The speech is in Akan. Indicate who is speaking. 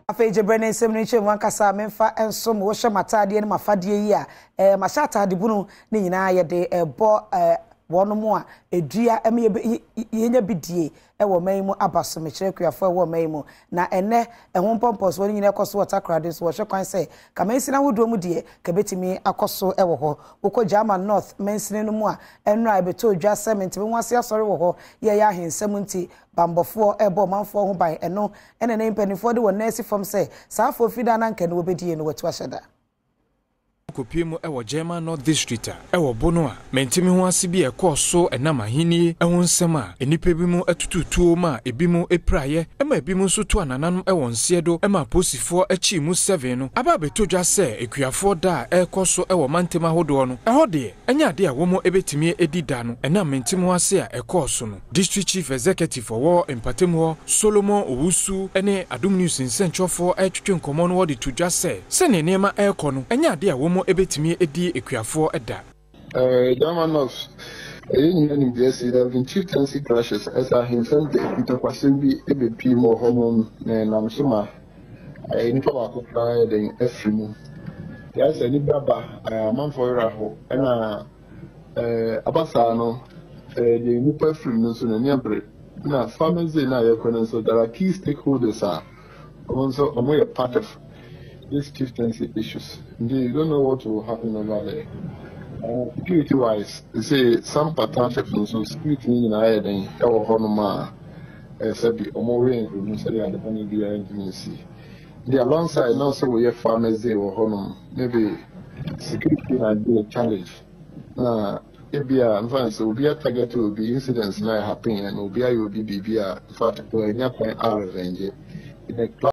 Speaker 1: Afeje Brennan Seminary wankasa memfa enso mo hye matade ne mafade yi a mashata de bunu ne nyina ye de bo wono mu a edua yenya bidie wo man mu abaso me kire kuafo wo man mu na ene ho pompos wo nyina ekoso watercrade so wo hye kwan se kamansina hodo mu de ka betimi akoso wo ho wokọ Jaman North mansine no mu a enra ebeto odwa cement be nwase asori wo ho ye ya hensem nti bambofo ebo manfo ho ban eno ene ne mpanifo de wo nurse form se saafo fida na nka ne wo bedie no watu ahyeda
Speaker 2: Kopiemu ewo Jaman North District ewo bono a mentimi ho ase bi ekoso enamahini eho nsem a enipa bi mu atututuo ma ebi mu epraye ema ebi mu so to anananum ewo nsiedo ema posifo achi mu 7 no aba betodwa se ekuafo da ekoso ewo mantema hodo no eho de enya ade a wo mo ebetimi edida no ena mentimi ho ase a ekoso no District Chief Executive for Empatem ho Solomon Owusu ene Adom News nsentwofo atwetwe nkomo no wode todwa se ne nema eko no enya ade a wo ebetimi edi ekuafo eda
Speaker 3: Jaman North in the there have been chieftaincy clashes as I himself the Kwasi EBP more hormone and I'm sure I need to apply the Efrimu. Yes, any baba man for Raho and Abasano the new Efrimu so near now farmers in our so there are key stakeholders are also a part of these chieftaincy issues. They don't know what will happen over there. Security wise, they say some partnership so security in our then our honoma sabi omori and say the money be intimacy. The alongside also we have farmers there or honum maybe security might be a challenge. Maybe will be a target will be incidents now happening and will be a in fact to a point revenge.